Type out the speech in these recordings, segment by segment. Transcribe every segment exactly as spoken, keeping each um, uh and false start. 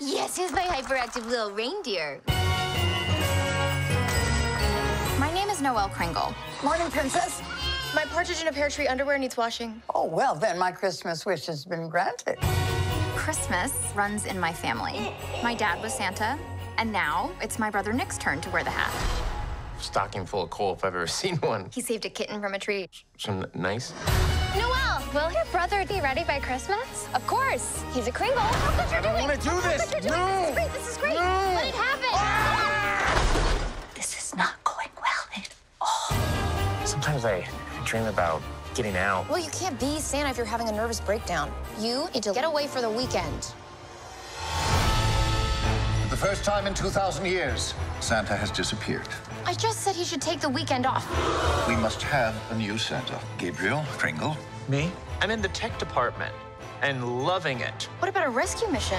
Yes, he's my hyperactive little reindeer. My name is Noelle Kringle. Morning, Princess. My partridge in a pear tree underwear needs washing. Oh, well, then my Christmas wish has been granted. Christmas runs in my family. My dad was Santa, and now it's my brother Nick's turn to wear the hat. Stocking full of coal if I've ever seen one. He saved a kitten from a tree. Some nice. Noelle, will your brother be ready by Christmas? Of course. He's a Kringle. Look what you're I don't doing. want to do Look this. what you're doing. No. This is great. This is great. No. Let it happen. This is not going well at all. Sometimes I dream about getting out. Well, you can't be Santa if you're having a nervous breakdown. You need to get away for the weekend. For the first time in two thousand years, Santa has disappeared. I just said he should take the weekend off. We must have a new Santa. Gabriel Kringle. Me? I'm in the tech department and loving it. What about a rescue mission?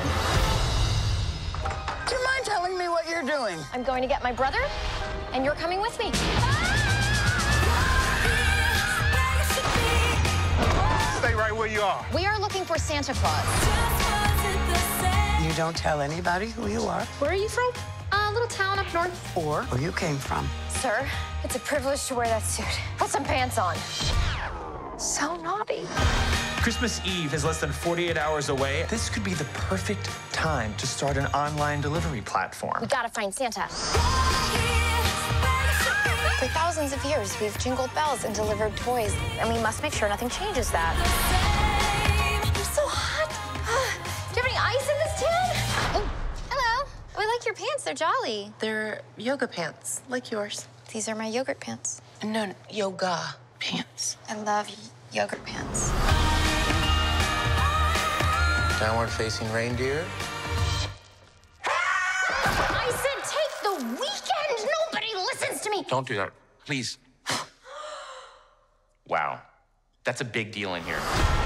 Do you mind telling me what you're doing? I'm going to get my brother, and you're coming with me. Stay right where you are. We are looking for Santa Claus. You don't tell anybody who you are Where are you from? A little town up north. or where you came from. Sir, it's a privilege to wear that suit. Put some pants on. So naughty. Christmas Eve is less than forty-eight hours away. This could be the perfect time to start an online delivery platform. We gotta find Santa. For thousands of years, we've jingled bells and delivered toys, and we must make sure nothing changes that. I'm so hot. Do you have any ice in this tin? Oh, hello. I like your pants. They're jolly. They're yoga pants, like yours. These are my yogurt pants. No, no, yoga pants. I love yogurt pants. Downward facing reindeer. I said take the weekend. Nobody listens to me. Don't do that, please. Wow, that's a big deal in here.